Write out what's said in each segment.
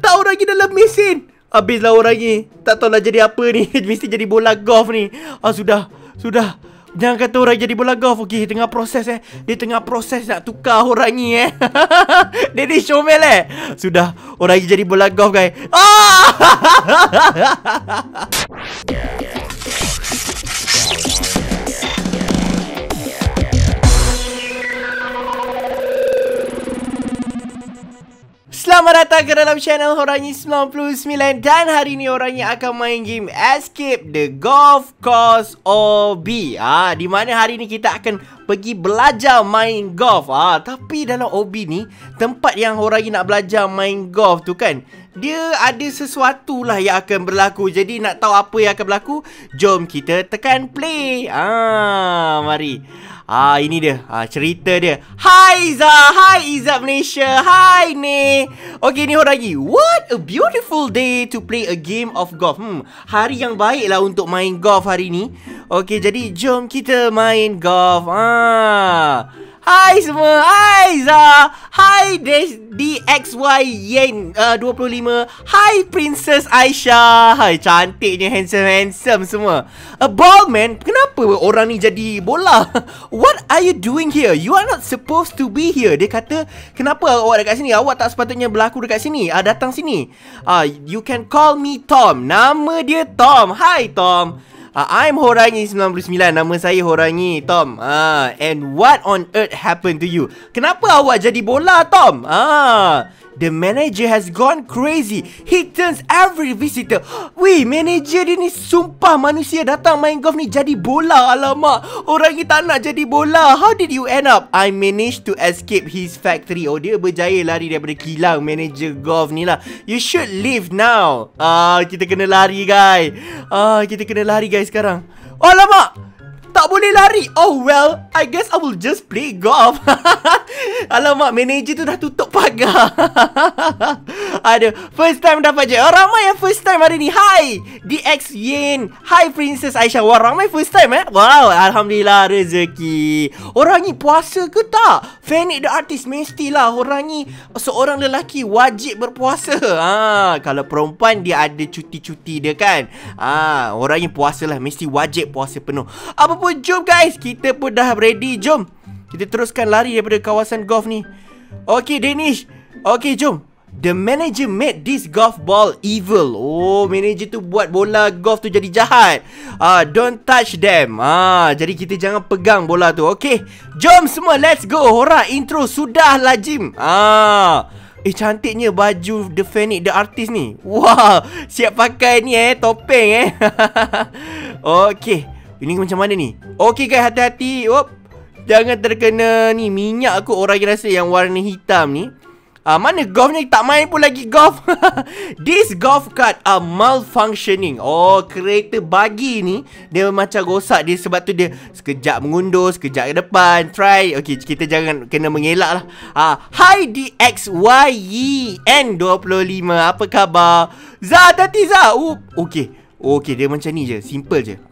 letak orang ni dalam mesin. Habislah orang ni. Tak tahulah jadi apa ni. Mesti jadi bola golf ni. Sudah. Jangan kata orang jadi bola golf. Okey, tengah proses Dia tengah proses nak tukar orang ni Dia ni comel Sudah, orang ni jadi bola golf guys. Selamat datang ke dalam channel Horangi 99. Dan hari ni Horangi akan main game Escape the Golf Course OB. Di mana hari ni kita akan pergi belajar main golf. Tapi dalam OB ni, tempat yang Horangi nak belajar main golf tu kan, dia ada sesuatu lah yang akan berlaku. Jadi nak tahu apa yang akan berlaku, jom kita tekan play. Mari. Ini dia cerita dia. Hai Izzah, hai Izzah Malaysia, hai Ne. Okay ni Horangi, what a beautiful day to play a game of golf. Hari yang baik lah untuk main golf hari ni. Okay, jadi jom kita main golf. Hai semua, hai Izzah, hai DXY Yen 25, hai Princess Aisyah. Hai cantiknya, handsome semua. A ball man, kenapa orang ni jadi bola? What are you doing here? You are not supposed to be here. Dia kata, kenapa awak dekat sini? Awak tak sepatutnya berlaku dekat sini. Datang sini. You can call me Tom. Nama dia Tom. Hai Tom. I'm Horangi 99. Nama saya Horangi, Tom. And what on earth happened to you? Kenapa awak jadi bola, Tom? The manager has gone crazy. He turns every visitor. Wih, manager dia ni sumpah manusia datang main golf ni jadi bola. Alamak, orang ni tak nak jadi bola. How did you end up? I managed to escape his factory. Oh, dia berjaya lari daripada kilang manager golf ni lah. You should leave now. Kita kena lari guys. Kita kena lari guys sekarang. Alamak, tak boleh lari. Oh well, I guess I will just play golf. Alamak, manager tu dah tutup pagar. Aduh, first time dapat je. Ramai yang first time hari ni. Hai DX Yen, hai Princess Aisyah. Wah, ramai first time Wow, Alhamdulillah rezeki. Orang ni puasa ke tak? Fenix the artist mestilah. Orang ni seorang lelaki wajib berpuasa. Kalau perempuan dia ada cuti-cuti dia kan. Orang ni puasa lah, mesti wajib puasa penuh. Apa pun, jom guys, kita pun dah ready. Jom kita teruskan lari daripada kawasan golf ni. Okay Danish. Okay, jom. The manager made this golf ball evil. Oh, manager tu buat bola golf tu jadi jahat. Don't touch them. Jadi kita jangan pegang bola tu. Okay, jom semua, let's go. Hora, intro sudah lazim. Cantiknya baju The Phoenix the artist ni. Wah, siap pakai ni topeng Okay, ini macam mana ni? Okay guys, hati-hati. Jangan terkena ni minyak aku. Orang rasa yang warna hitam ni. Mana golfnya? Tak main pun lagi golf. This golf cart are malfunctioning. Oh, kereta bagi ni dia macam rosak. Dia sebab tu dia sekejap mengundur, sekejap ke depan. Try. Okay, kita jangan kena mengelak lah. Hi DXYEN 25. Apa khabar? Zah, hati-hati Zah. Okay, dia macam ni je. Simple je.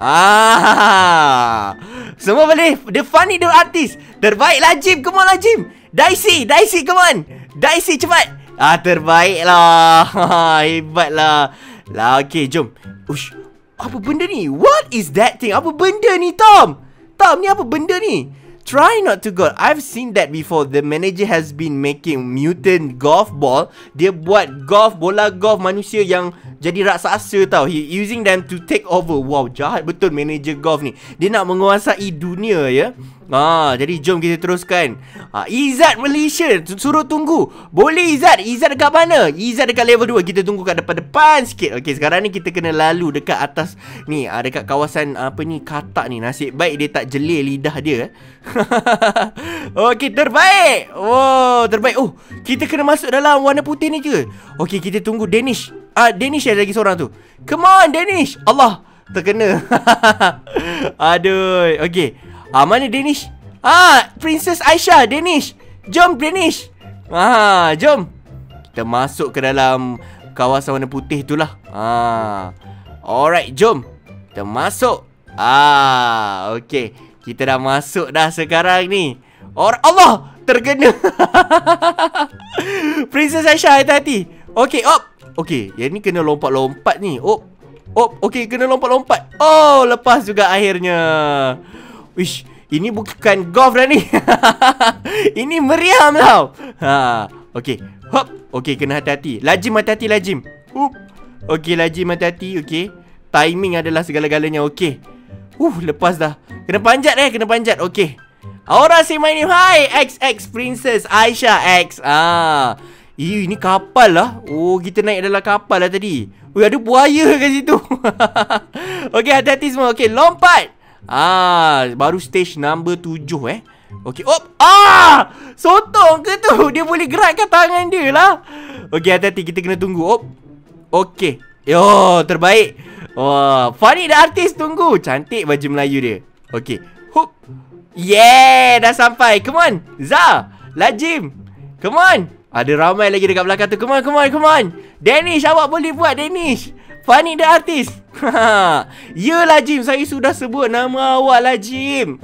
Semua boleh. The funny the artist. Terbaik lah Jim. Come on lah Jim. Dicey, come on. Dicey cepat. Terbaik lah. Hebat lah. Okay, jom. Ush, apa benda ni? What is that thing? Apa benda ni Tom? Tom, ni apa benda ni? Try not to go. I've seen that before. The manager has been making mutant golf ball. Dia buat bola golf manusia yang jadi raksasa tau. He using them to take over. Wow, jahat betul manager golf ni. Dia nak menguasai dunia ya. Jadi jom kita teruskan. Izzat Malaysia suruh tunggu. Boleh Izzat? Izzat dekat mana? Izzat dekat level 2. Kita tunggu kat depan sikit. Okay, sekarang ni kita kena lalu dekat atas ni, dekat kawasan apa ni, katak ni. Nasib baik dia tak jelir lidah dia. Okay, terbaik. Oh, terbaik. Oh, kita kena masuk dalam warna putih ni ke? Okay, kita tunggu Danish. Danish ada lagi seorang tu. Come on Danish. Allah, terkena. Aduh. Okay, mana Danish? Princess Aisyah. Danish, jom Danish. Jom kita masuk ke dalam kawasan warna putih tu lah. Alright, jom kita masuk. Okay, kita dah masuk dah sekarang ni. Allah, terkena. Princess Aisyah, hati-hati. Okey, op. Okey, yang ni kena lompat-lompat ni. Op. Okey, kena lompat-lompat. Oh, lepas juga akhirnya. Wish, ini bukan golf dah ni. Ini meriam tau. Okey. Hop. Okey, kena hati-hati. Lajim, hati-hati Lajim. Okey, Lajim, hati-hati. Okey. Timing adalah segala-galanya. Okey. Lepas dah. Kena panjat. Okey. Aura say my name. Hi, XX Princess Aisyah X. Ini kapal lah. Oh, kita naik dalam kapal lah tadi. Ada buaya kat situ. Okey, hati-hati semua. Okey, lompat. Baru stage number 7 Okey, sotong ke tu? Dia boleh gerakkan tangan dia lah. Okey, hati-hati, kita kena tunggu. Okey. Yo, terbaik. Wah, Fani dah artis, tunggu. Cantik baju Melayu dia. Okey. Hup. Yeah, dah sampai. Come on, Za, Lajim. Come on. Ada ramai lagi dekat belakang tu. Come on. Danish, awak boleh buat, Danish. Fani dah artis. Ya Lajim, saya sudah sebut nama awak Lajim.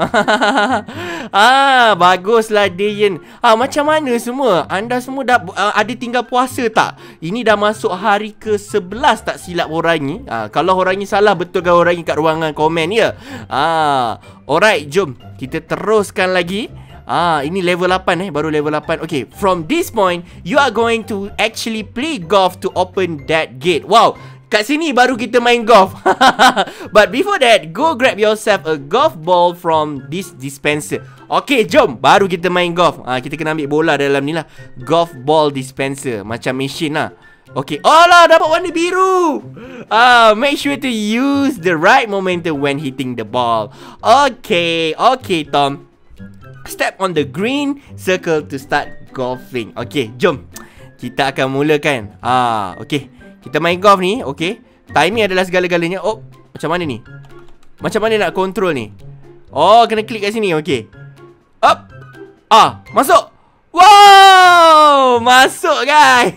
Baguslah Dayan. Macam mana semua? Anda semua dah ada tinggal puasa tak? Ini dah masuk hari ke-11 tak silap Horangi. Kalau Horangi salah, betulkan Horangi kat ruangan komen ya. Alright, jom kita teruskan lagi. Ini level 8 baru level 8. Okay, from this point you are going to actually play golf to open that gate. Wow, kat sini baru kita main golf. But before that, go grab yourself a golf ball from this dispenser. Okay, jom, baru kita main golf. Kita kena ambil bola dalam ni lah. Golf ball dispenser, macam mesin lah. Okay, lah, dapat warna biru. Make sure to use the right momentum when hitting the ball. Okay, Tom. Step on the green circle to start golfing. Okay, jom kita akan mulakan. Okay, kita main golf ni. Okay, timing adalah segala-galanya. Macam mana ni? Macam mana nak control ni? Kena klik kat sini. Okay, up. Masuk. Wow, masuk guys.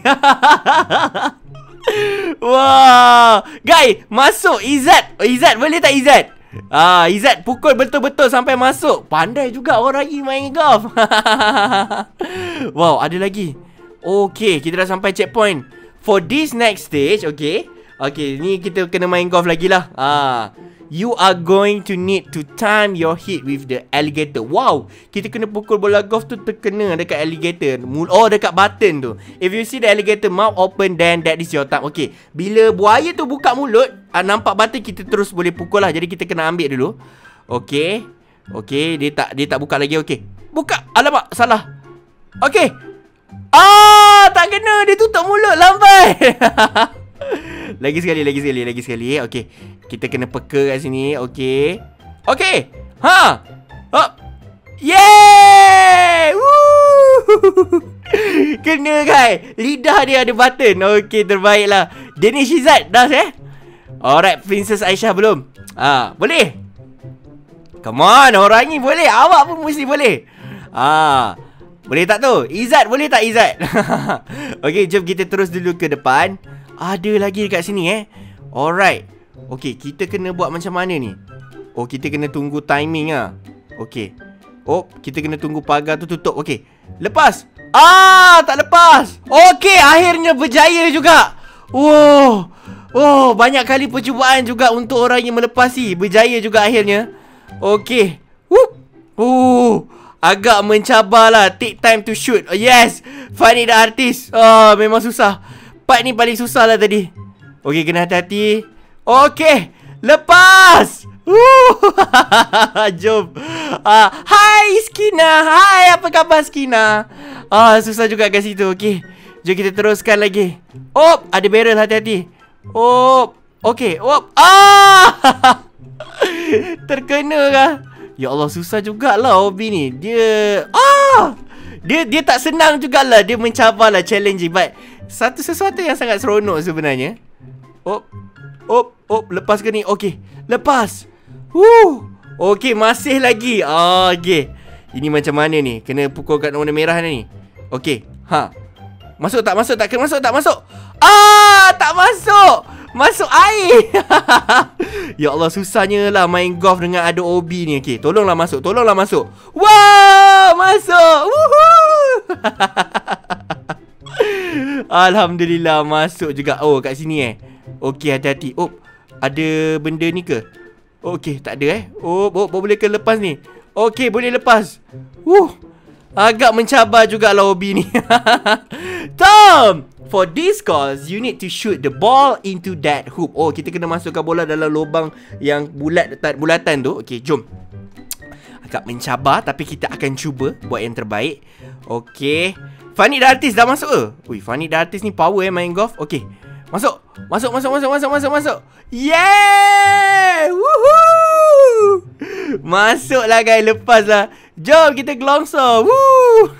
Wow, guys, masuk. Izzat, boleh tak Izzat? Izzat pukul betul-betul sampai masuk. Pandai juga orang lagi main golf. Wow, ada lagi. Okay, kita dah sampai checkpoint. For this next stage, okay, ni kita kena main golf lagi lah. You are going to need to time your hit with the alligator. Wow, kita kena pukul bola golf tu terkena dekat alligator. Dekat button tu. If you see the alligator mouth open, then that is your time. Okay, bila buaya tu buka mulut, nampak button, kita terus boleh pukul lah. Jadi kita kena ambil dulu. Okay, dia tak buka lagi. Okay, buka. Alamak, salah. Okay. Tak kena, dia tutup mulut, lambat. Lagi sekali. Okay, kita kena peka kat sini. Okay. Yeay! Woo! Kena guys, lidah dia ada button. Okay, terbaiklah. Danish, Izzat, dah Alright, Princess Aisyah belum? Boleh? Come on, orang ni boleh. Awak pun mesti boleh. Boleh tak tu? Izzat, boleh tak Izzat? Okay, jom kita terus dulu ke depan. Ada lagi dekat sini Alright. Okay, kita kena buat macam mana ni? Kita kena tunggu timing lah. Okay. Kita kena tunggu pagar tu tutup. Okay, lepas. Tak lepas. Okay, akhirnya berjaya juga. Banyak kali percubaan juga untuk orang yang melepasi. Berjaya juga akhirnya. Okay. Agak mencabar lah. Take time to shoot. Yes, Fani dah artis. Memang susah. Part ni paling susah lah tadi. Okay, kena hati-hati. Okay, lepas. Jom. Hai Skina. Hai, apa khabar Skina? Susah juga kat situ. Okay, jom kita teruskan lagi. Ada barrel, hati-hati. Okay. Terkena kah? Ya Allah, susah jugalah hobi ni. Dia tak senang jugalah. Dia mencabarlah, challenging. But sesuatu yang sangat seronok sebenarnya. Lepas ke ni? Okay, lepas. Okay, masih lagi. Okay, ini macam mana ni? Kena pukul kat warna merah ni. Okay, masuk tak? Kena masuk tak? Masuk. Tak masuk. Masuk air. Ya Allah, susahnya lah main golf dengan ada OB ni. Okay, tolonglah masuk. Wow, masuk. Woohoo. Alhamdulillah masuk juga. Oh, kat sini Okey, hati-hati. Oh, ada benda ni ke? Okey, tak ada Oh, boleh ke lepas ni? Okey, boleh lepas. Agak mencabar jugalah hobi ni. Tom, for this course, you need to shoot the ball into that hoop. Oh, kita kena masukkan bola dalam lubang yang bulatan tu. Okey, jom. Agak mencabar, tapi kita akan cuba buat yang terbaik. Okey. Fanny dah artis dah masuk ke? Ui, Fanny dah artis ni power main golf. Okey. Masuk. Yeah! Woohoo! Masuklah guys, lepaslah. Jom kita gelongsor. Woo!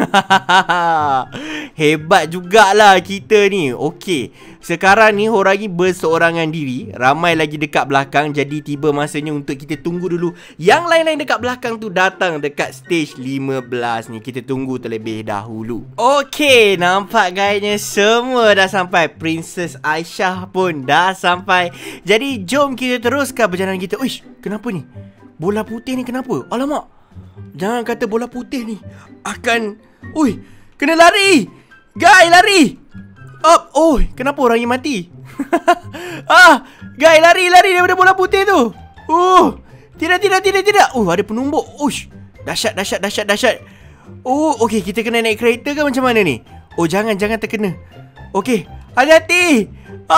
Hebat jugalah kita ni. Okey. Sekarang ni Horangi berseorangan diri. Ramai lagi dekat belakang. Jadi tiba masanya untuk kita tunggu dulu yang lain-lain dekat belakang tu datang dekat stage 15 ni. Kita tunggu terlebih dahulu. Okey, nampak gayanya semua dah sampai. Princess Aisyah pun dah sampai. Jadi jom kita teruskan perjalanan kita. Uish, kenapa ni? Bola putih ni kenapa? Alamak, jangan kata bola putih ni akan... Ui, kena lari. Guy, lari. Up. Oh, kenapa orang yang mati? Guy, lari daripada bola putih tu. Tidak. Ada penumbuk. Ush, dahsyat. Okey, kita kena naik kereta ke macam mana ni? Jangan terkena. Okey, hati-hati.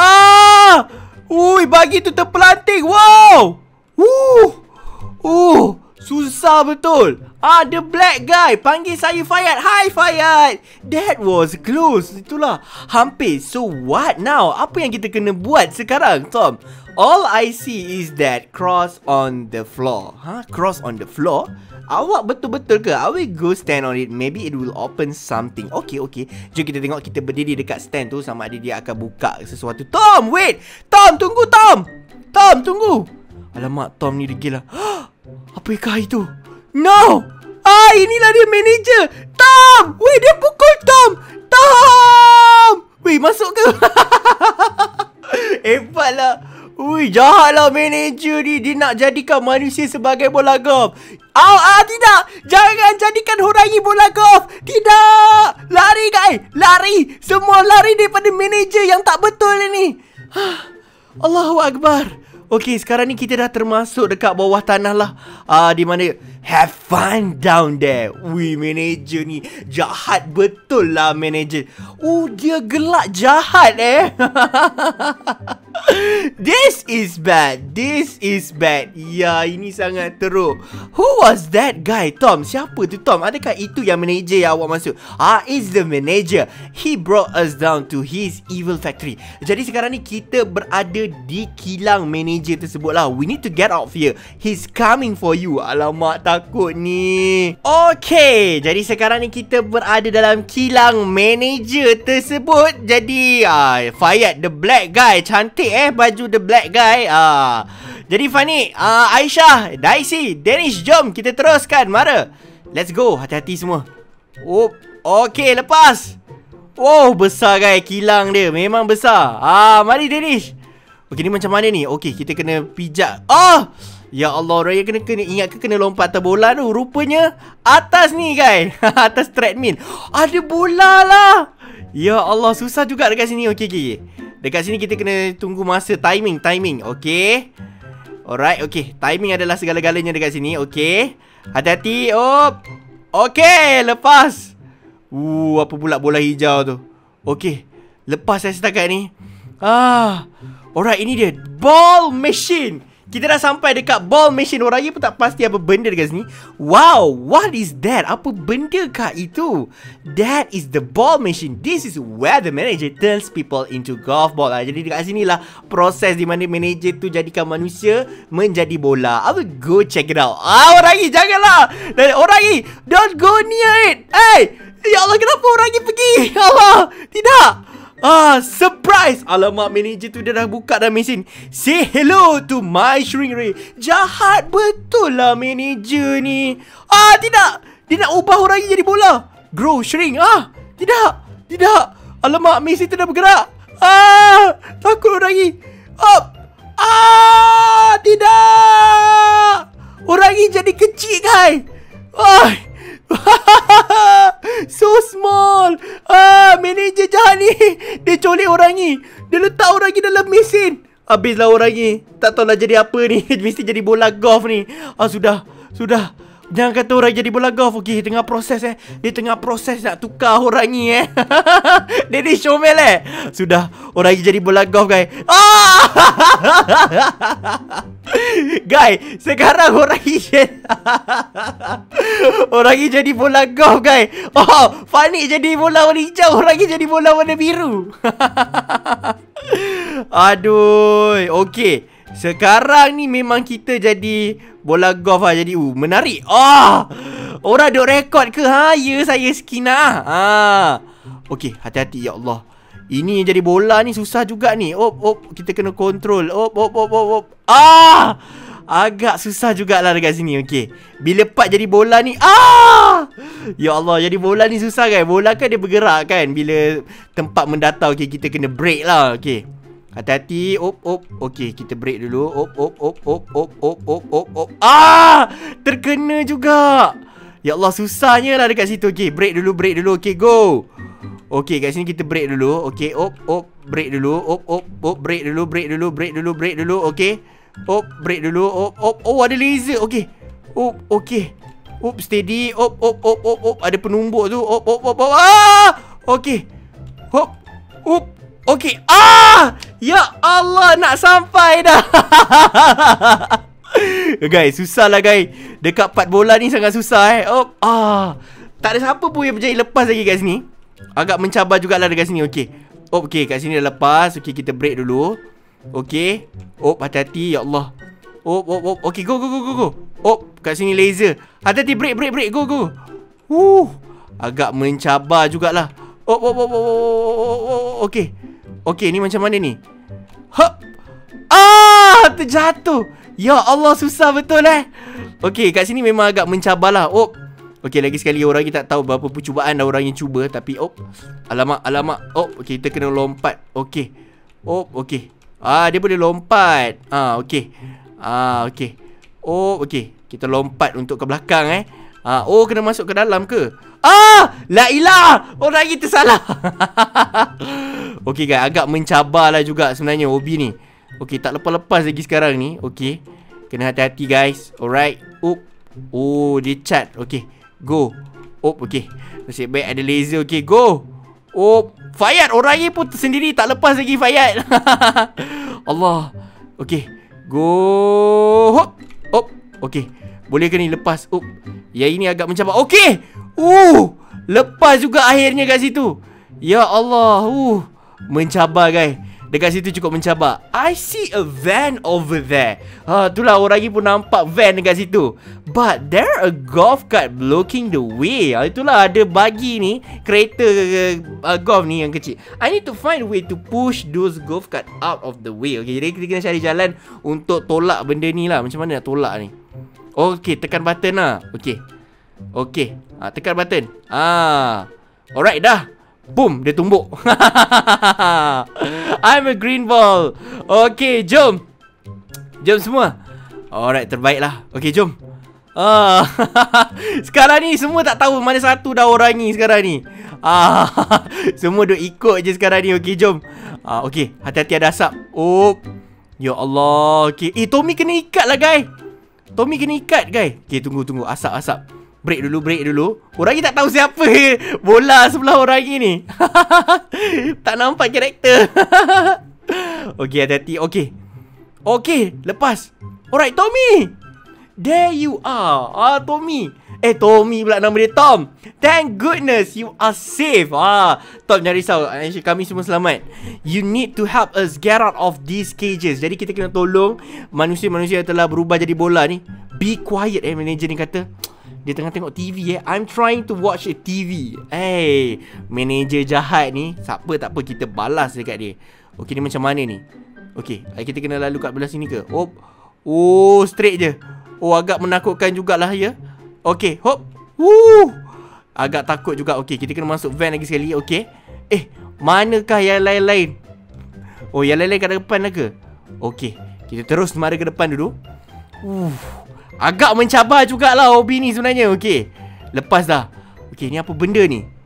Ui, bagi tu terpelanting. Wow. Susah betul. The black guy panggil saya Fayad. Hi Fayad. That was close. Itulah hampir. So what now? Apa yang kita kena buat sekarang, Tom? All I see is that cross on the floor. Cross on the floor? Awak betul-betul ke? I will go stand on it. Maybe it will open something. Okay. Jom kita tengok. Kita berdiri dekat stand tu, sama ada dia akan buka sesuatu. Tom, wait. Tom, tunggu Tom. Tom, tunggu. Alamak, Tom ni degil lah. Apakah itu? No! Inilah dia manager. Tom! Weh, dia pukul Tom. Tom! Weh, masuk ke? Hebatlah. Ui, jahatlah manager ni. Dia nak jadikan manusia sebagai bola golf. Tidak. Jangan jadikan Horangi bola golf. Tidak. Lari, guys. Lari. Semua lari daripada manager yang tak betul ni. Allahu Akbar. Okey, sekarang ni kita dah termasuk dekat bawah tanah lah. Di mana have fun down there. Wih, manager ni jahat betul lah manager. Dia gelak jahat This is bad. Ya, ini sangat teruk. Who was that guy, Tom? Siapa tu, Tom? Adakah itu yang manager yang awak maksud? It's the manager. He brought us down to his evil factory. Jadi sekarang ni kita berada di kilang manager tersebut lah. We need to get out of here. He's coming for you. Alamak, takut ni. Okay, jadi sekarang ni kita berada dalam kilang manager tersebut. Jadi Fayad, the black guy. Cantik baju the black guy. Jadi Fanny, Aisyah, Daisy, Danish, jom kita teruskan. Mara, let's go. Hati-hati semua. Okay, lepas. Besar guys kilang dia. Memang besar. Mari Danish. Okay, ni macam mana ni? Okay, kita kena pijak. Ya Allah, Raya kena ingat kena lompat atas bola tu. Rupanya atas ni guys. Atas treadmill ada bola lah. Ya Allah, susah juga dekat sini. Okay. Dekat sini kita kena tunggu masa timing. Okay. Alright, okay. Timing adalah segala-galanya dekat sini. Okay. Hati-hati. Okay, lepas. Apa pula bola hijau tu? Okay, lepas saya setakat ni. Alright, ini dia ball machine. Kita dah sampai dekat ball machine. Orang pun tak pasti apa benda dekat sini. Wow, what is that? Apa benda kah itu? That is the ball machine. This is where the manager turns people into golf ball. Jadi dekat sini lah proses di mana manager tu jadikan manusia menjadi bola. I will go check it out. Orangi, janganlah. Orangi, don't go near it. Hey, ya Allah, kenapa Orangi pergi? Ya Allah, tidak. Surprise! Alamak, manager tu dia dah buka dah mesin. Say hello to my shrink ray. Jahat betul lah manager ni. Tidak. Dia nak ubah orang jadi bola. Grow, shrink. Tidak. Alamak, mesin tu dah bergerak. Takut orang ni. Tidak. Orang ni jadi kecil, guys. So small. Manager Dah ni. Dia colik orang ni. Dia letak orang ni dalam mesin. Habislah orang ni. Tak tahulah jadi apa ni. Mesti jadi bola golf ni. Sudah. Jangan kata orang jadi bola golf. Okey, tengah proses Dia tengah proses nak tukar orang ni Dia ni showman Sudah, orang ni jadi bola golf guys. Guys, sekarang orang ni orang ni jadi bola golf guys. Fani jadi bola warna hijau. Orang ni jadi bola warna biru. Aduh. Okey, sekarang ni memang kita jadi bola golf jadi menarik. Orang duk rekod ke ya saya Skina. Okey, hati-hati ya Allah. Ini jadi bola ni susah juga ni. Kita kena kontrol. Agak susah jugalah dekat sini. Okey. Bila part jadi bola ni, ya Allah, jadi bola ni susah kan. Bola kan dia bergerak kan bila tempat mendatar. Okey, kita kena break lah. Okey. Hati-hati. Okey, kita break dulu. Terkena juga. Ya Allah, susahnya lah dekat situ. Okey, break dulu. Okey, go. Okey, kat sini kita break dulu. Okey, break dulu. Break dulu. Okey. Break dulu. Ada laser. Okey. Okey. Steady. Ada penumbuk tu. Okey. Okey. Ya Allah, nak sampai dah. Guys, susah lah guys. Dekat part bola ni sangat susah tak ada siapa pun yang berjaya lepas lagi kat sini. Agak mencabar jugalah dekat sini. Okey. Okey, kat sini dah lepas. Okey, kita break dulu. Okey. Hati-hati ya Allah. Okey, go. Kat sini laser. Hati-hati, break. Go. Agak mencabar jugalah. Okey. Okey, ni macam mana ni? Terjatuh. Ya Allah, susah betul Okey, kat sini memang agak mencabar lah. Okey, lagi sekali orang ni tak tahu berapa percubaan dah orang yang cuba. Tapi alamak. Okey, kita kena lompat. Okey. Okey. Dia boleh lompat. Okey. Okey. Okey, kita lompat untuk ke belakang kena masuk ke dalam ke? La ilah. Orang ni tersalah. Okey guys, agak mencabar lah juga sebenarnya Obi ni. Okey, tak lepas-lepas lagi sekarang ni. Okey. Kena hati-hati guys. Alright. Dia cat. Okey. Go. Okey. Nasib baik ada laser. Okey, go. Fayat. Orang ni pun sendiri tak lepas lagi Fayat. Allah. Okey. Go. Okey. Boleh ke ni lepas? Yang ini agak mencabar. Okey. Lepas juga akhirnya kat situ. Ya Allah. Mencabar guys. Dekat situ cukup mencabar. I see a van over there. Itulah orang ni pun nampak van dekat situ. But there a golf cart blocking the way. Itulah ada bagi ni, kereta golf ni yang kecil. I need to find a way to push those golf cart out of the way. Okay, jadi kita kena cari jalan untuk tolak benda ni lah. Macam mana nak tolak ni? Okay, tekan button lah. Okay. Okay, tekan button. Alright dah. Boom, dia tumbuk. I'm a green ball. Okay, jom. Jom semua. Alright, terbaiklah. Okay, jom. Sekarang ni semua tak tahu mana satu dah orang ni sekarang ni. Semua duk ikut je sekarang ni. Okay, jom. Okay, hati-hati ada asap. Ya Allah. Okay, Tommy kena ikat lah guys. Tommy kena ikat guys. Okay, tunggu. Asap. Break dulu. Orang ni tak tahu siapa bola sebelah orang ni. Tak nampak karakter. Okay, hati-hati. Okay, lepas. Alright, Tommy. There you are. Tommy. Tommy pula nama dia, Tom. Thank goodness you are safe. Tom, jangan risau. Kami semua selamat. You need to help us get out of these cages. Jadi kita kena tolong manusia-manusia yang telah berubah jadi bola ni. Be quiet, manager ni kata. Dia tengah tengok TV I'm trying to watch a TV. Manager jahat ni. Tak apa, kita balas dekat dia. Okay, ni macam mana ni? Okay, kita kena lalu kat belah sini ke? Straight je. Agak menakutkan jugalah ya. Okay, hop. Agak takut juga. Okay, kita kena masuk van lagi sekali. Okay. Manakah yang lain-lain? Yang lain-lain kat depan lah ke? Okay, kita terus mara ke depan dulu. Agak mencabar jugalah hobi ni sebenarnya. Okay, lepas dah. Okay, ni apa benda ni?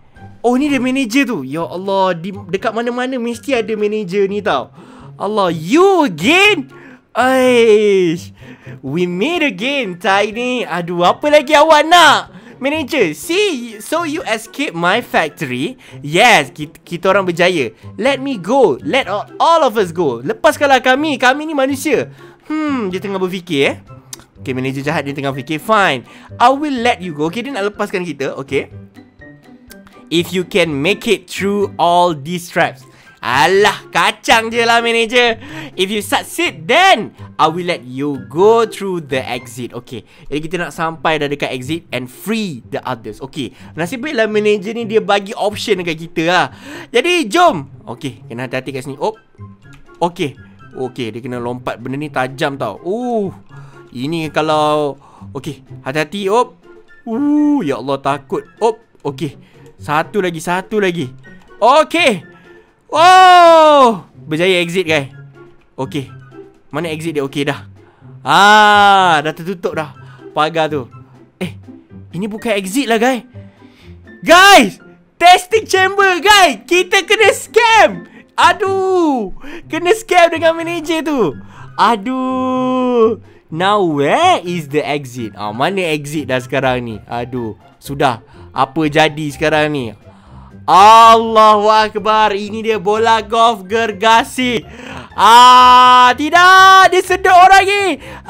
Oh, ni dia manager tu. Ya Allah, dekat mana-mana mesti ada manager ni tau. Allah, you again? Aish, we meet again, Tiny. Aduh, apa lagi awak nak? Manager, see, so you escape my factory. Yes, kita orang berjaya. Let me go. Let all of us go. Lepaskanlah kami. Kami ni manusia. Dia tengah berfikir Okay, manager jahat dia tengah fikir. Fine, I will let you go. Okay, dia nak lepaskan kita. Okay, if you can make it through all these traps. Alah, kacang je lah manager. If you succeed, then I will let you go through the exit. Okay, jadi kita nak sampai dah dekat exit and free the others. Okay, nasib baiklah manager ni dia bagi option dekat kita lah. Jadi jom. Okay, kena hati-hati kat sini. Okay, dia kena lompat. Benda ni tajam tau. Ini kalau okay, hati-hati. Ya Allah, takut. Okay, satu lagi. Okay. Wow, berjaya exit guys. Okay, mana exit dia? Okay dah. Dah tertutup dah pagar tu. Ini bukan exit lah guys. Guys, testing chamber guys. Kita kena scam. Aduh, kena scam dengan manager tu. Aduh, now where is the exit? Mana exit dah sekarang ni? Aduh, sudah. Apa jadi sekarang ni? Allahu Akbar. Ini dia bola golf gergasi. Tidak, dia sedut orang ni.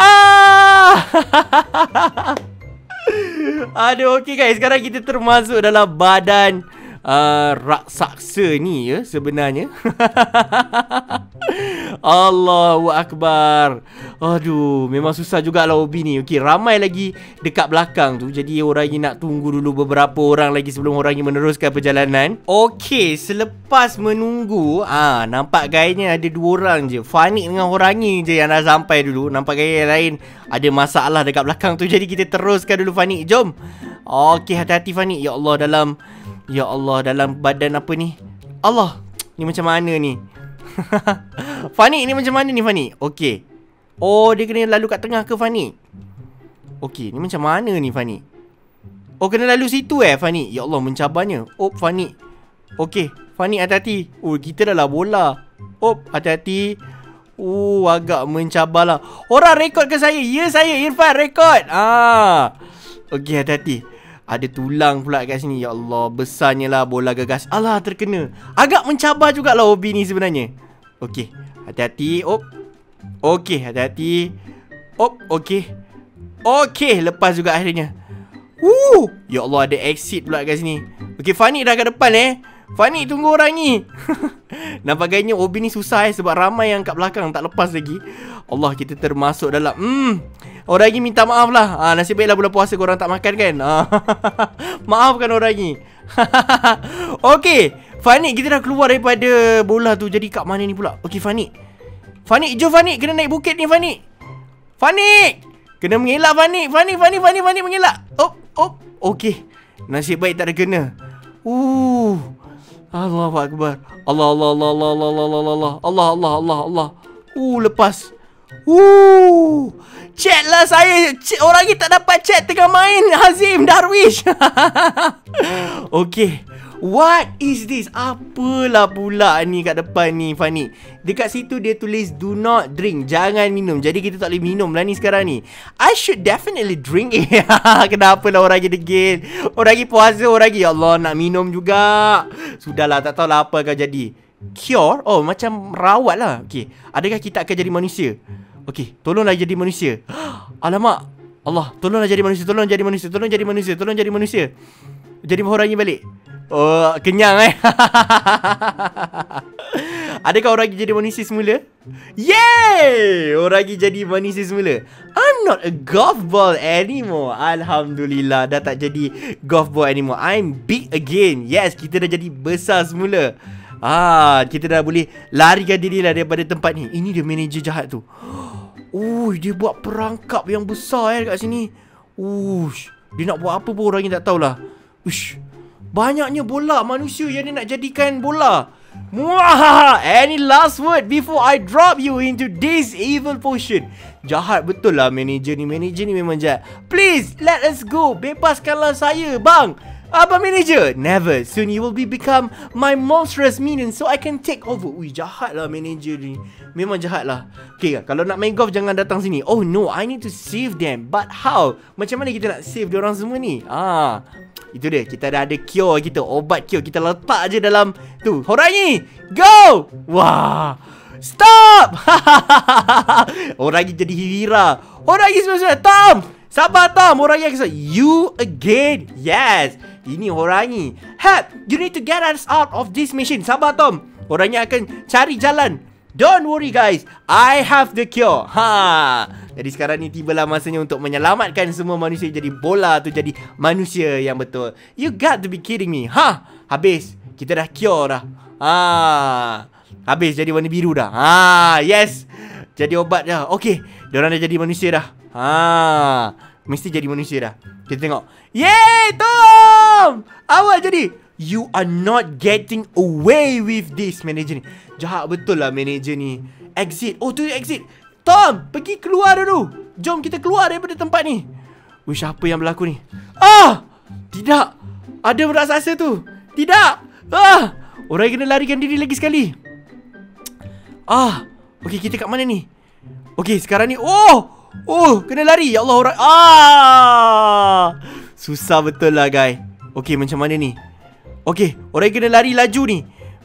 Aduh, okay guys, sekarang kita termasuk dalam badan raksasa ni ya sebenarnya. Allahu Akbar. Aduh, memang susah jugalah Obi ni. Okey, ramai lagi dekat belakang tu. Jadi orang ni nak tunggu dulu beberapa orang lagi sebelum orang ni meneruskan perjalanan. Okey, selepas menunggu, nampak gayanya ada 2 orang je. Fani dengan Horangi je yang dah sampai dulu. Nampak gaya yang lain ada masalah dekat belakang tu. Jadi kita teruskan dulu Fani. Jom. Okey, hati-hati Fani. Ya Allah, dalam badan apa ni? Allah, ni macam mana ni? Fani, ni macam mana ni Fani? Okey. Oh, dia kena lalu kat tengah ke Fani? Okey, ni macam mana ni Fani? Oh, kena lalu situ Fani? Ya Allah, mencabarnya. Fani. Okey, Fani hati-hati. Kita dah lah bola. Hati-hati. Agak mencabarlah. Orang rekod ke saya? Ya, saya Irfan rekod. Okey, hati-hati. Ada tulang pula kat sini. Ya Allah, besarnya lah bola gagas. Alah, terkena. Agak mencabar jugalah Obi ni sebenarnya. Okey, hati-hati. Okey, hati-hati. Okey, lepas juga akhirnya. Ya Allah, ada exit pula kat sini. Okey, Fani dah kat depan Fani, tunggu orang ni. Nampak gayanya Obi ni susah sebab ramai yang kat belakang tak lepas lagi. Allah, kita termasuk dalam orang ni minta maaf lah. Nasib baiklah bulan puasa korang tak makan kan. Maafkan orang ni. Okey, Fani, kita dah keluar daripada bola tu. Jadi kat mana ni pula? Okey, Fani, jom Fani. Kena naik bukit ni Fani. Kena mengelak Fani. Fani mengelak. Okey, nasib baik tak ada kena. Allahu Akbar. Allah. Lepas. Chat lah saya. Orang ni tak dapat chat tengah main Hazim Darwish. Okey, what is this? Apalah pula ni kat depan ni Fani? Dekat situ dia tulis do not drink, jangan minum. Jadi kita tak boleh minum lah ni sekarang ni. I should definitely drink. Kenapa lah orang ni degil? Orang ni puasa, orang ni ya Allah nak minum juga. Sudahlah, tak tahulah apa akan jadi. Cure? Macam rawat lah. Okey, adakah kita akan jadi manusia? Okey, tolonglah jadi manusia. Alamak, Allah, tolonglah jadi manusia. Tolong jadi manusia. Jadi orang ni balik. Kenyang Adakah orang ni jadi manusia semula? Yeay! Orang ni jadi manusia semula. I'm not a golf ball anymore. Alhamdulillah, dah tak jadi golf ball anymore. I'm big again. Yes, kita dah jadi besar semula. Kita dah boleh larikan diri lah daripada tempat ni. Ini dia manager jahat tu. Dia buat perangkap yang besar kat sini. Dia nak buat apa pun orang ni tak tahulah. Banyaknya bola manusia yang dia nak jadikan bola. Any last word before I drop you into this evil potion? Jahat betul lah manager ni. Manager ni memang jahat. Please, let us go. Bebaskanlah saya, bang. Abang manager, never. Soon you will become my monstrous minion so I can take over. Ui, jahat lah manager ni. Memang jahat lah. Okay, kalau nak main golf jangan datang sini. Oh no, I need to save them. But how? Macam mana kita nak save diorang semua ni? Itu dia, kita dah ada cure kita. Obat cure, kita letak je dalam tu. Horangi, go! Wah, stop! Horangi jadi Hira. Horangi semua-semua, Tom! Sabar Tom, Horangi akan you again. Yes, ini Horangi. Help, you need to get us out of this machine. Sabar Tom, Horangi akan cari jalan. Don't worry guys, I have the cure. Jadi sekarang ni tibalah masanya untuk menyelamatkan semua manusia jadi bola tu jadi manusia yang betul. You got to be kidding me. Habis, kita dah cure dah. Habis jadi warna biru dah. Yes, jadi obat dah. Okay, diorang dah jadi manusia dah. Mesti jadi manusia dah. Kita tengok. Yeay, Tom! Awak jadi. You are not getting away with this, manager ni. Jahat betul lah manager ni. Exit. Oh, tu exit. Tom, pergi keluar dulu. Jom kita keluar daripada tempat ni. Wish, apa yang berlaku ni? Tidak. Ada raksasa tu. Tidak. Orang kena larikan diri lagi sekali. Okay, kita kat mana ni? Okay, sekarang ni. Kena lari. Ya Allah, orang. Susah betul lah, guys. Okay, macam mana ni? Okay, orang kena lari laju ni.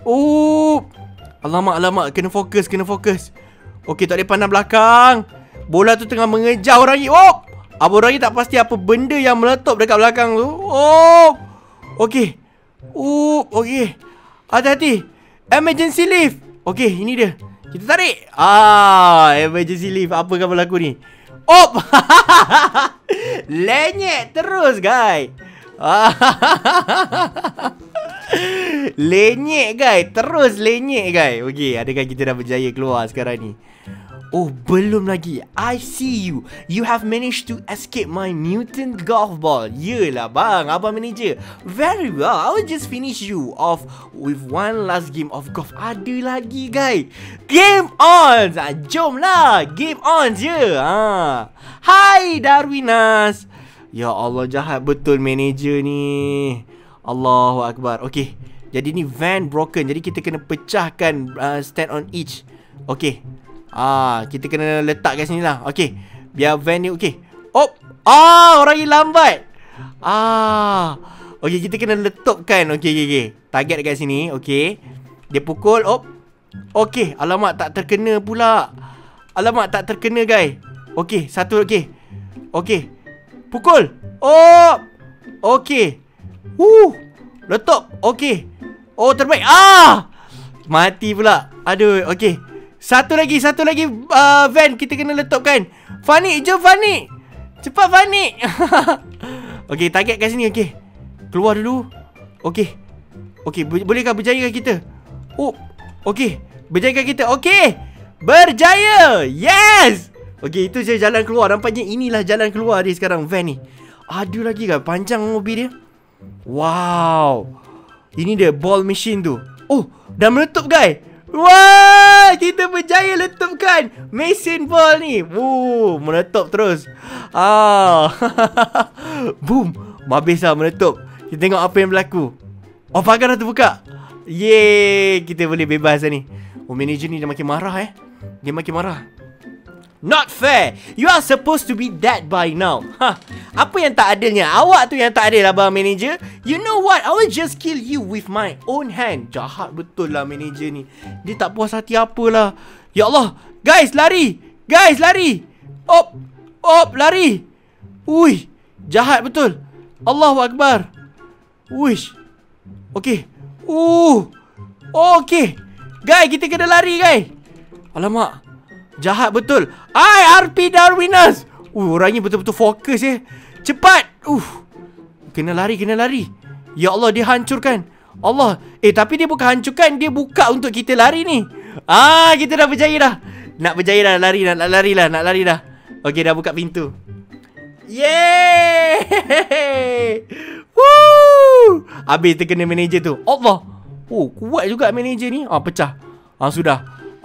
Alamak, kena fokus. Okay, tak boleh pandang belakang. Bola tu tengah mengejar orang ni. Abang orang ni tak pasti apa benda yang meletup dekat belakang tu. Okay. Okay. Hati-hati. Emergency lift. Okay, ini dia. Kita tarik. Emergency lift. Apa yang berlaku ni? Lenyek terus, guys. Lenyek, guys. Terus lenyek, guys. Okay, adakah kita dah berjaya keluar sekarang ni? Belum lagi. I see you. You have managed to escape my mutant golf ball. Yelah bang, abang manager. Very well. I will just finish you off with one last game of golf. Ada lagi, guys. Game on. Jomlah. Game on je. Hai Darwinas. Ya Allah, jahat betul manager ni. Allahu Akbar. Okay, jadi ni van broken. Jadi kita kena pecahkan stand on each. Okay, kita kena letak kat sini lah. Okay, biar van ni. Okay. Orang ni lambat. Okay, kita kena letupkan. Okay. Target kat sini. Okay, dia pukul. Okay, alamak, tak terkena pula. Alamak, tak terkena, guys. Okay, satu. Okay, pukul. Okay. Letup. Okay. Terbaik. Mati pula. Aduh. Okay, Satu lagi van kita kena letupkan. Fani, jom Fani. Cepat Fani. Okay, target kat sini. Okay, keluar dulu. Okay, bolehkah berjaya kita? Okay, berjaya kita. Okay, berjaya. Yes. Okay, itu je jalan keluar. Nampaknya inilah jalan keluar dia sekarang, van ni. Ada lagi kan? Panjang mobil dia. Wow. Ini dia ball machine tu. Dah meletup, guys. Wah, kita berjaya letupkan mesin ball ni. Meletup terus. Boom. Habis lah meletup. Kita tengok apa yang berlaku. Pagar dah terbuka. Yeay, kita boleh bebas lah ni. Manager ni dah makin marah. Dia makin marah. Not fair. You are supposed to be dead by now. Apa yang tak adilnya? Awak tu yang tak adil, abang manager. You know what? I will just kill you with my own hand. Jahat betul lah manager ni. Dia tak puas hati apalah. Ya Allah. Guys, lari. Lari. Ui, jahat betul. Allahu Akbar. Uish. Okay. Okay. Guys, kita kena lari, guys. Alamak, jahat betul. RP Darwinas. Orang ni betul-betul fokus Cepat. Kena lari. Ya Allah, dia hancurkan. Allah. Tapi dia bukan hancurkan, dia buka untuk kita lari ni. Kita dah berjaya dah. Nak berjaya dah, nak lari dah. Okay, dah buka pintu. Yeay. Woo. Habis terkena manager tu. Allah. Kuat juga manager ni. Pecah. Sudah.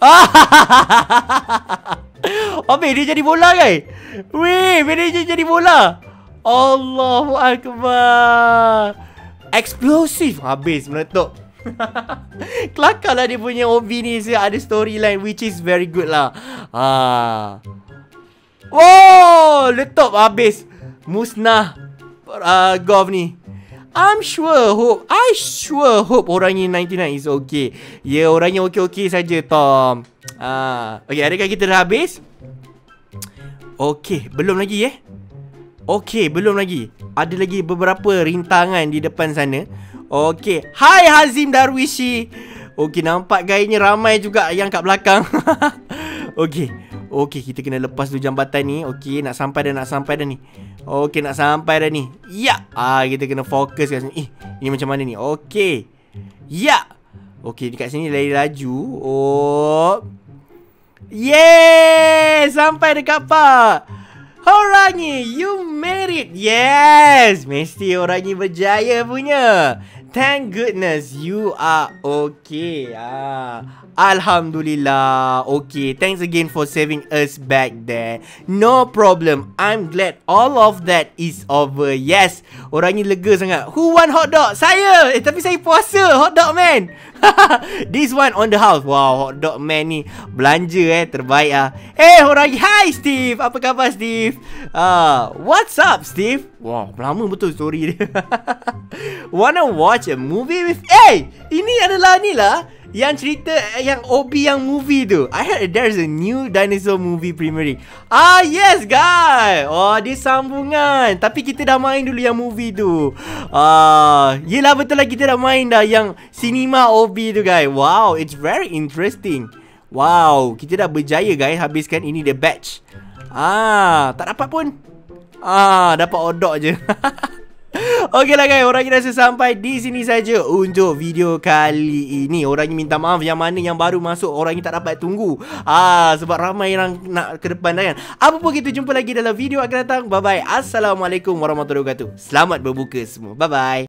Habis dia jadi bola, guys. Weh, manager jadi bola. Allahu Akbar. Explosive. Habis meletup. Kelakar lah dia punya OB ni. Ada storyline which is very good lah. Oh, letup habis. Musnah golf ni. I sure hope orangnya 99 is okay. Ya, orangnya okay-okay saja, Tom. Okay, adakah kita dah habis? Okay, belum lagi Okay, belum lagi. Ada lagi beberapa rintangan di depan sana. Okay, hai Hazim Darwishi. Okay, nampak gayanya ramai juga yang kat belakang. Okay, kita kena lepas dulu jambatan ni. Okay, nak sampai dah ni. Okay, nak sampai dah ni. Ya. Kita kena fokus kat sini. Ini macam mana ni? Okay. Ya. Okay, dekat sini lari laju. Yeay, sampai dekat park. Horangi, you made it. Yes, mesti Horangi berjaya punya. Thank goodness you are okay. Alhamdulillah. Okay, thanks again for saving us back there. No problem. I'm glad all of that is over. Yes, Horangi lega sangat. Who want hot dog? Saya. Tapi saya puasa. Hot dog man. This one on the house. Wow, hot dog man ni belanja terbaik Horangi. Hi Steve. Apa khabar Steve? What's up Steve? Wow, lama betul story dia. Wanna watch a movie with ini adalah ni lah yang cerita yang OB yang movie tu. I heard there's a new dinosaur movie premiering. Yes guys. Dia sambungan. Tapi kita dah main dulu yang movie tu. Yelah, betul lah, kita dah main dah yang cinema OB tu guys. Wow, it's very interesting. Wow, kita dah berjaya guys habiskan ini the batch. Tak dapat pun. Dapat odok je. Okey lah guys, orang rasa sampai di sini saja untuk video kali ini. Orang minta maaf yang mana yang baru masuk, orang tak dapat tunggu. Sebab ramai yang nak ke depan dah kan. Apa pun, kita jumpa lagi dalam video akan datang. Bye bye. Assalamualaikum warahmatullahi wabarakatuh. Selamat berbuka semua. Bye bye.